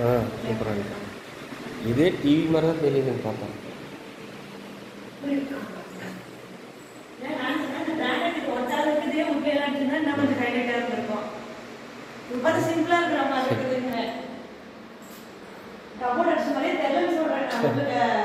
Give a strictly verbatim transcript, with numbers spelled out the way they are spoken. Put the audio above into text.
ஆ சூப்பராக இருக்கு. இதே டிவி மாதிரி தான் தெரியுதுன்னு பார்த்தேன். சிம்பிளா இருக்கிற மாதிரி இருக்குதுங்க. கபோர்ட் அடிச்ச மாதிரியே தெரியலன்னு சொல்றேன்.